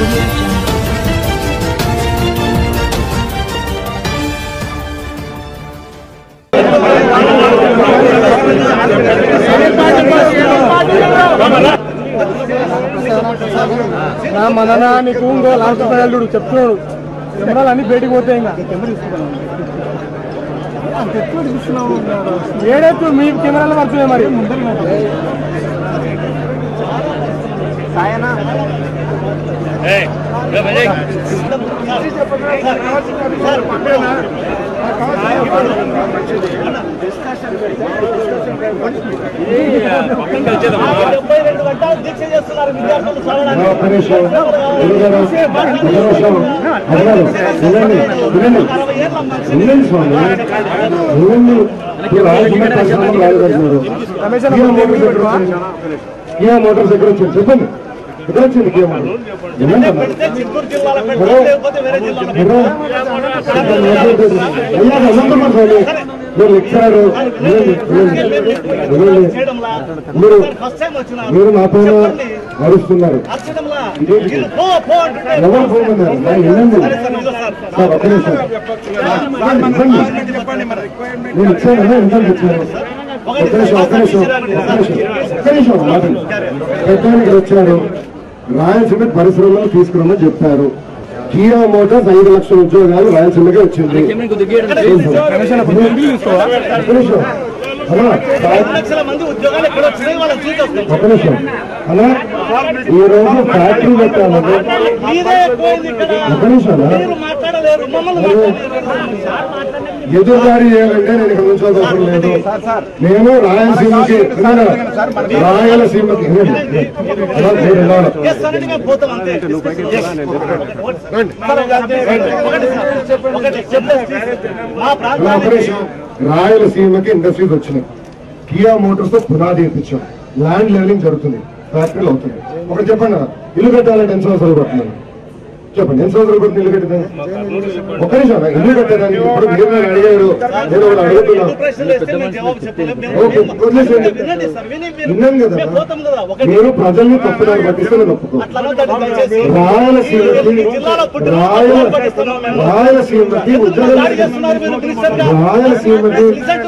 మననా నీకు ఇంకో లాస్ట్ అల్లుడు చెప్తున్నాడు కెమెరాలు అన్ని బయటికి పోతాయి ఇంకా ఏడెత్తు మీ కెమెరాలు పడుతున్నాయి మరి మోటార్స్ దగ్గర వచ్చారు చెప్పండి ఎక్కడ వచ్చింది మీరు లెక్చరర్ మీరు నా పైన అరుస్తున్నారు ఎవరు పోమన్నారు వెళ్ళండి సార్ ఒక్క నిమిషం నేను ఇచ్చాను ఎంత ఇచ్చాను ఒక్క నిమిషం పెట్టడానికి వచ్చారు రాయలసీమ పరిశ్రమలో తీసుకురమ్మని చెప్పారు కియా మోటార్స్ 5 లక్షల ఉద్యోగాలు రాయలసీమకే వచ్చింది ఒక నిమిషం అలా ఈ రోజు ఫ్యాక్టరీ పెట్టాలని ఒక నిమిషం ఎదురుదారి చేయాలంటే నేను ఇక్కడ ఉంచాల్సిన అవసరం లేదు నేను రాయలసీమకి రాయలసీమకి ఇండస్ట్రీస్ వచ్చినాయి కియా మోటార్స్ తో పునాది ఇప్పించాం ల్యాండ్ లెవెలింగ్ జరుగుతుంది ఫ్యాక్టరీలు అవుతుంది ఒకటి చెప్పండి ఇల్లు కట్టాలంటే ఎన్ని సంవత్సరాలు పడుతున్నాను చెప్పండి ఎన్ని సంవత్సరాలు పడుతుంది ఇల్లు కట్టేదాన్ని ఒక నిమిషం ఇల్లు కట్టేదాన్ని ఇప్పుడు మీరు నేను అడిగారు నేను ఒకటి అడుగుతున్నాను విన్నాను కదా మీరు ప్రజల్ని తప్పుదారి పట్టిస్తే నేను ఒప్పుకో రాయలసీమకి ఉద్యోగాలు రాయలసీమకి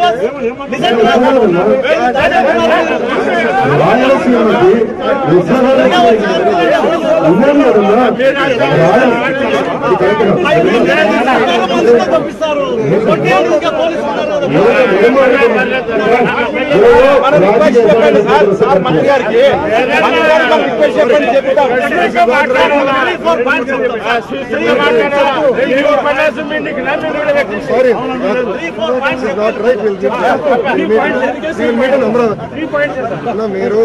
మీరు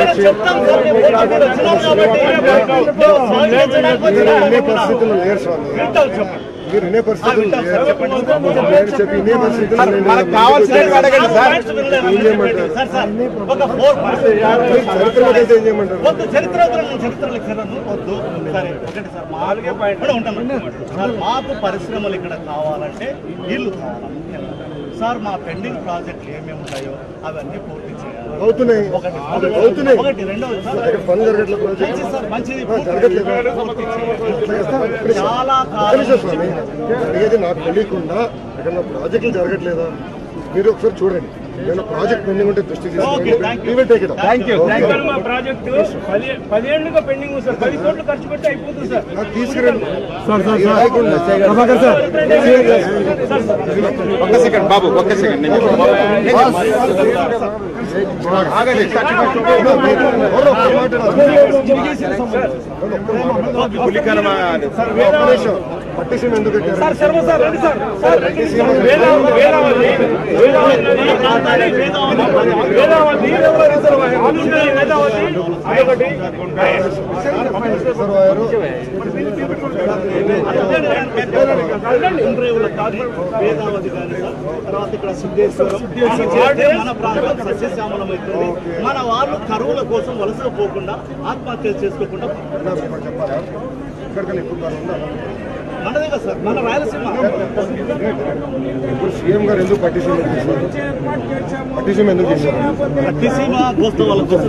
పరిస్థితులు లేరు స్వామి మీరు ఇనే పరిస్థితులు చెప్పి ఇనే పరిస్థితులు మాకు పరిశ్రమలు ఇక్కడ కావాలంటే ఇల్లు కావాలి సార్ మా పెండింగ్ ప్రాజెక్టులు ఏమేమి ఉంటాయో అవన్నీ పూర్తి చేయాలి అవుతున్నాయి చాలా అడిగేది నాకు తెలియకుండా ఎక్కడ ప్రాజెక్టులు జరగట్లేదా మీరు ఒకసారి చూడండి నేను ప్రాజెక్ట్ పెండింగ్ ఉంటే దృష్టి తీసుకురండి బాబు ఒక్క సెకండ్ పట్టిసీమ ఎందుకు వేదావతి కానీ తర్వాత ఇక్కడ సిద్ధేశ్వరం మన ప్రాంతం సస్యశ్యామలమవుతుంది మన వాళ్ళు కరువుల కోసం వలసలు పోకుండా ఆత్మహత్యలు చేసుకోకుండా చెప్పాలా ఇక్కడికన్నా ఎక్కువ మనదే కదా సార్, మన రాయలసీమ. ఇప్పుడు సీఎం గారు ఎందుకు పట్టిసీమ ఎందుకు చేశారు? పట్టిసీమ దోస్తు వాళ్ళ కోసం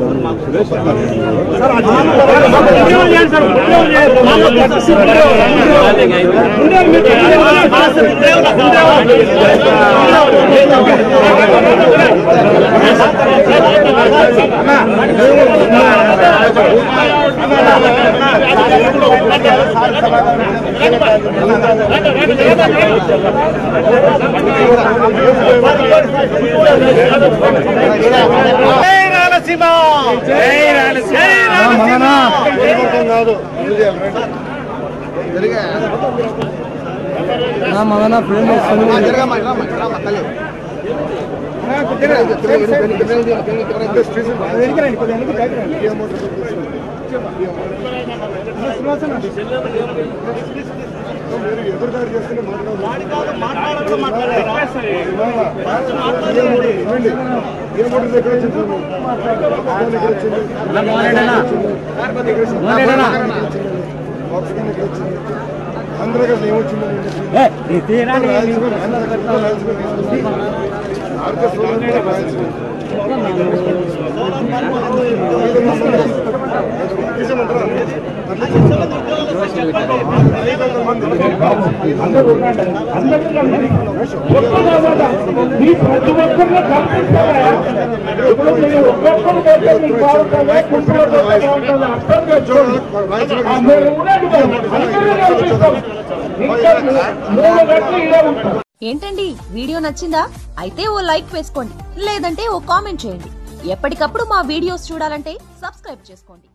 మదన ఫ్రేమ్ ఎదురుదాడి చేస్తేనే ఏ మోటార్ ఎక్కడ వచ్చింది? అందరూ కదా ఏమొచ్చింది? ఏంటండి వీడియో నచ్చిందా? అయితే ఓ లైక్ వేసుకోండి, లేదంటే ఓ కామెంట్ చేయండి. ఎప్పటికప్పుడు మా వీడియోస్ చూడాలంటే సబ్స్క్రైబ్ చేసుకోండి.